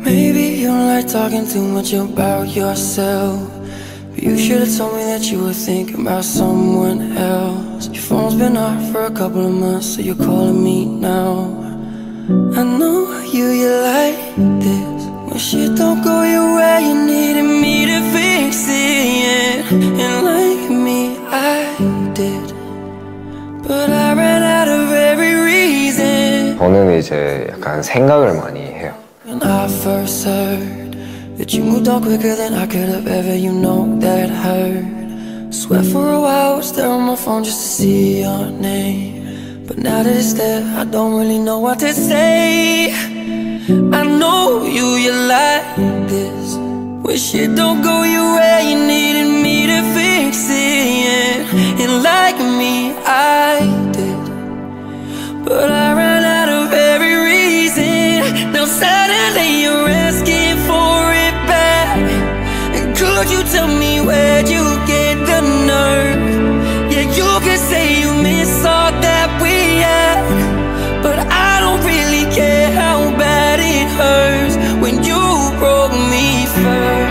Maybe you don't like talking too much about yourself, but you should have told me that you were thinking about someone else. Your phone's been off for a couple of months, so you're calling me now. I know you like this. When shit don't go your way, you needed me to fix it, yeah. And like me, I did, but I ran out of every reason. 저는 이제 약간 생각을 많이 해요. When I first heard that you moved on quicker than I could have ever, you know that hurt. Swear for a while I was there on my phone just to see your name, but now that it's there, I don't really know what to say. I know you like this. When shit don't go your way, you needed me to fix it, yeah. And like me, I did, but I ran out of every reason. Now suddenly you're asking for it back. And could you tell me where'd you get the nerve? Yeah, you can say you miss all that we had, but I don't really care how bad it hurts when you broke me first.